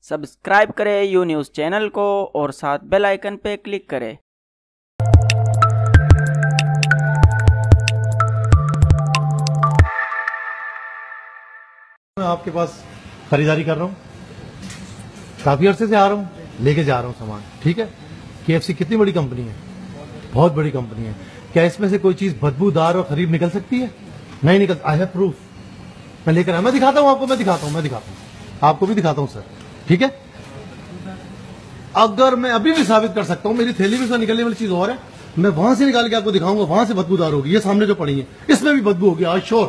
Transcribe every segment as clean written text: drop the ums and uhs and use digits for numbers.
Subscribe करें you news channel को और साथ बेल आइकन पे क्लिक करें। मैं आपके पास खरीदारी कर रहा हूँ, काफी अरसे से आ रहा हूँ, लेके जा रहा हूँ सामान। ठीक है, KFC कितनी बड़ी कंपनी है, बहुत बड़ी कंपनी है। क्या इसमें से कोई चीज बदबूदार और खरीब निकल सकती है? नहीं निकल। I have proof. मैं लेकर आया, मैं दिखाता हूँ आपको, मैं दिखाता हूँ आपको भी दिखाता हूँ सर। ठीक है, अगर मैं अभी भी साबित कर सकता हूँ, मेरी थैली में से निकलने वाली चीज और है, मैं वहां से निकाल के आपको दिखाऊंगा, वहां से बदबूदार होगी। ये सामने जो पड़ी है इसमें भी बदबू होगी, आज श्योर।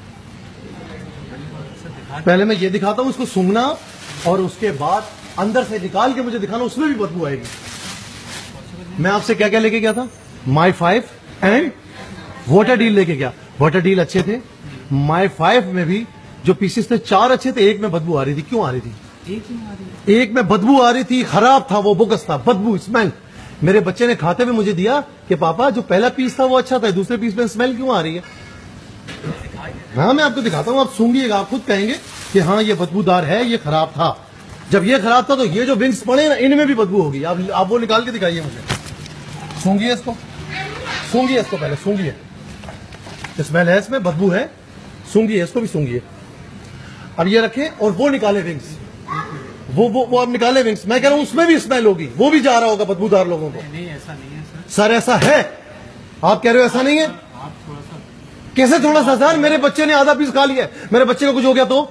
पहले मैं ये दिखाता हूं, इसको सूंघना और उसके बाद अंदर से निकाल के मुझे दिखाना, उसमें भी बदबू आएगी। मैं आपसे क्या क्या लेके गया था? माई 5 एंड वाटर डील लेके गया। वाटर डील अच्छे थे, माई 5 में भी जो पीसेस थे 4 अच्छे थे, एक में बदबू आ रही थी। क्यों आ रही थी? एक में बदबू आ रही थी, खराब था वो, बोगस था, बदबू, स्मेल। मेरे बच्चे ने खाते हुए मुझे दिया कि पापा जो पहला पीस था वो अच्छा था, दूसरे पीस में स्मेल क्यों आ रही है? हाँ, मैं आपको दिखाता हूँ, आप सूंघिएगा, आप खुद कहेंगे कि हाँ ये बदबूदार है, ये खराब था। जब ये खराब था तो ये जो विंग्स पड़े ना, इनमें भी बदबू होगी। आप वो निकाल के दिखाइए मुझे। सूंघिए इसको, सूंघिए इसको, पहले सूंघिए। स्मेल है इसमें, बदबू है, सूंघिए इसको भी, सूंघिए। अब ये रखें और वो निकाले विंग्स, वो आप निकाले विंग्स। मैं कह रहा हूं उसमें भी स्मेल होगी, वो भी जा रहा होगा बदबूदार लोगों को। नहीं, ऐसा नहीं है सर, ऐसा है। आप कह रहे हो ऐसा नहीं है? आप थोड़ा सा, कैसे थोड़ा सा सर? मेरे बच्चे ने आधा पीस खा लिया, मेरे बच्चे को कुछ हो गया तो?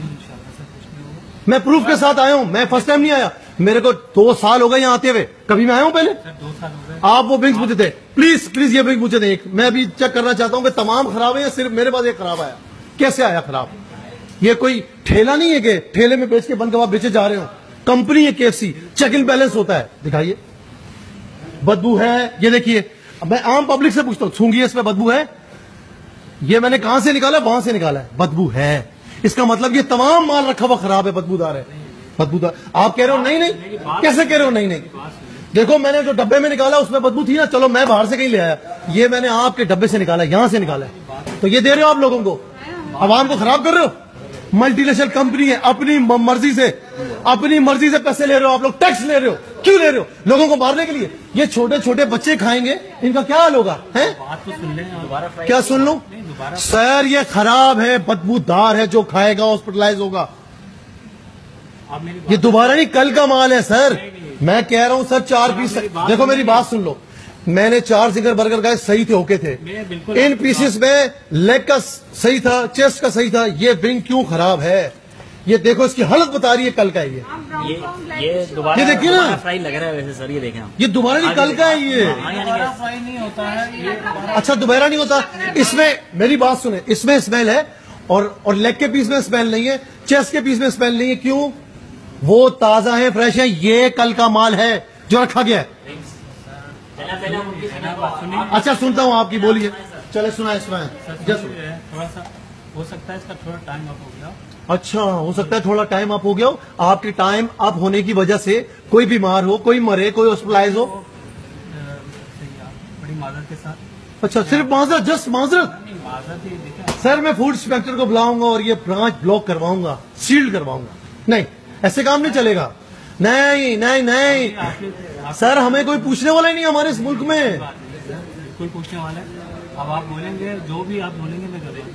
मैं प्रूफ के साथ आया हूं, मैं फर्स्ट टाइम नहीं आया, मेरे को 2 साल हो गए यहाँ आते हुए। कभी मैं आया हूं पहले? 2 साल हो गए। आप वो विंग्स मुझे दे, प्लीज प्लीज, ये विंग मुझे दे। मैं अभी चेक करना चाहता हूं कि तमाम खराब है या सिर्फ मेरे पास एक खराब आया। कैसे आया खराब? ये कोई ठेला नहीं है कि ठेले में बेच के बंद कबाब बेचे जा रहे हो। कंपनी है KFC, चेक इन बैलेंस होता है। दिखाइए, बदबू है, ये देखिए। मैं आम पब्लिक से पूछता हूं, सूंघिए, इसमें बदबू है? ये मैंने कहां से निकाला? वहां से निकाला है, बदबू है। इसका मतलब ये तमाम माल रखा हुआ खराब है, बदबूदार है, बदबूदार। आप कह रहे हो नहीं नहीं, कैसे कह रहे हो नहीं नहीं? देखो, मैंने जो डब्बे में निकाला उसमें बदबू थी ना, चलो मैं बाहर से कहीं ले आया, ये मैंने आपके डब्बे से निकाला, यहां से निकाला है, तो ये दे रहे हो आप लोगों को, आवाम को खराब कर रहे हो। मल्टीनेशनल कंपनी है, अपनी मर्जी से पैसे ले रहे हो आप लोग, टैक्स ले रहे हो। क्यों ले रहे हो? लोगों को मारने के लिए। ये छोटे छोटे बच्चे खाएंगे, इनका क्या हाल होगा? है? बात तो सुन लें, दोबारा क्या सुन लूं? सर, ये खराब है, बदबूदार है, जो खाएगा हॉस्पिटलाइज होगा। ये दोबारा नहीं, कल का माल है सर। मैं कह रहा हूं सर, 4 पीस। देखो मेरी बात सुन लो, मैंने 4 जिगर बर्गर खाए, सही थे, ओके थे। इन पीसेस में लेग का सही था, चेस्ट का सही था। ये विंग क्यों खराब है? ये देखो, इसकी हालत बता रही है कल का है। ये दोबारा, ये देखिए ना, फ्राई लग रहा है वैसे सर, ये देखें आप। ये दोबारा नहीं, कल का है ये। दोबारा फ्राई नहीं होता है। अच्छा, दोबारा नहीं होता। इसमें मेरी बात सुने, इसमें स्मेल है और लेग के पीस में स्मेल नहीं है, चेस्ट के पीस में स्मेल नहीं है। क्यों? वो ताजा है, फ्रेश है, ये कल का माल है जो रखा गया है। अच्छा, सुनता हूँ आपकी, बोलिए। चले, सुनाए थोड़ा सा हो सकता है इसका थोड़ा टाइम अप हो गया। अच्छा, हो सकता है थोड़ा टाइम अप हो गया हो। आपके टाइम अप होने की वजह से कोई बीमार हो, कोई मरे, कोई हॉस्पिटलाइज हो। बड़ी माजरत के साथ। अच्छा, सिर्फ माजरत, जस्ट माजरत। सर, मैं फूड इंस्पेक्टर को बुलाऊंगा और ये ब्रांच ब्लॉक करवाऊंगा, सील्ड करवाऊंगा। नहीं, ऐसे काम नहीं चलेगा। नहीं नहीं नहीं सर, हमें कोई पूछने वाला ही नहीं हमारे इस मुल्क में। कोई पूछने वाला है? अब आप बोलेंगे, जो भी आप बोलेंगे मैं करूँगा।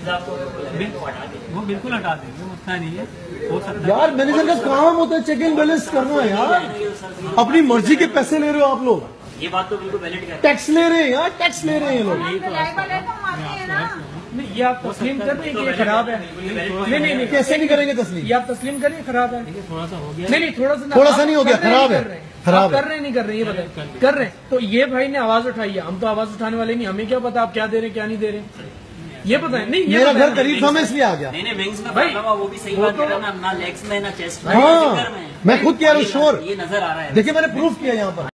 वो बिल्कुल हटा देंगे, उतना नहीं है, हो सकता है। यार, मैनेजर का काम होता है चेक इन बैलेंस करना है यार। अपनी मर्जी के पैसे ले रहे हो आप लोग। ये बात तो बिल्कुल वैलिड है। टैक्स ले रहे हैं यार, टैक्स ले रहे हैं लोग। नहीं, ये आप तस्लीम कर रहे हैं कि ये खराब है? नहीं, कैसे नहीं करेंगे तस्लीम? ये आप तस्लीम करिए खराब है। थोड़ा सा हो गया। नहीं, थोड़ा सा नहीं हो गया, खराब है, खराब है। कर रहे नहीं कर रहे, ये बताए कर रहे हैं। तो ये भाई ने आवाज उठाई है, हम तो आवाज उठाने वाले नहीं, हमें क्या पता आप क्या दे रहे हैं क्या नहीं दे रहे, ये पता है। नहीं, मेरा घर करीब था, मैं इसलिए आ गया। नहीं, विंग्स में भाई वो भी सही बात कर रहा है ना लेग्स में ना चेस्ट में। हाँ, मैं खुद कह रहा हूँ, श्योर। ये नजर आ रहा है। देखिए, मैंने प्रूफ किया यहाँ पर।